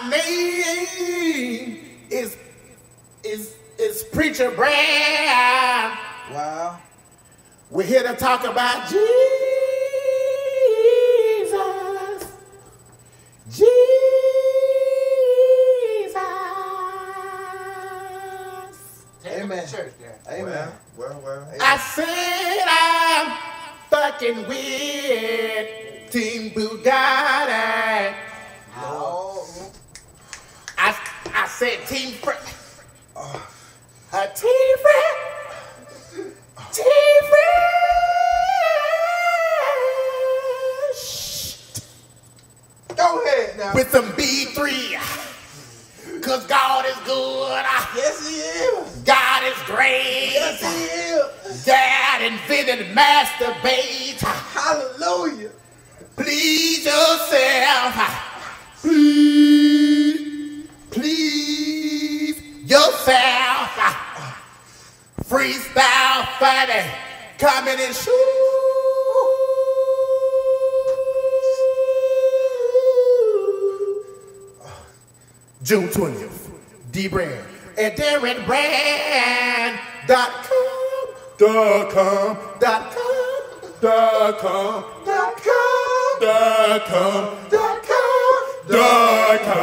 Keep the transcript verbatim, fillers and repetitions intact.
name is is is Preacher Brad. Wow. We're here to talk about Jesus. Jesus. Amen. Church there. Amen. Well, well, well. I said I'm fucking with Team Bugatti. Oh. I, I said Team Fresh. Uh, Team Fresh. Team Fresh. Go ahead now. With some B three. Cause God is good. Yes, he is. God is great. Yes, he is. Dad invented masturbate. Hallelujah. Please yourself. Please, please yourself. Freestyle funny coming in shoes. June twentieth, D Brand at Darren Brand dot com dot com dot com dot com dot com dot com dot com dot com